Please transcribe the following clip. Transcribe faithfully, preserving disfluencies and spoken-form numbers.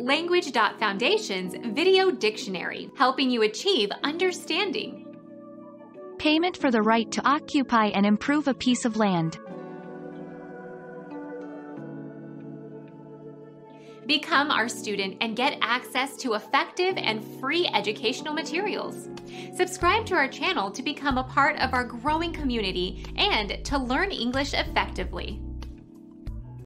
Language dot Foundation's Video Dictionary, helping you achieve understanding. Payment for the right to occupy and improve a piece of land. Become our student and get access to effective and free educational materials. Subscribe to our channel to become a part of our growing community and to learn English effectively.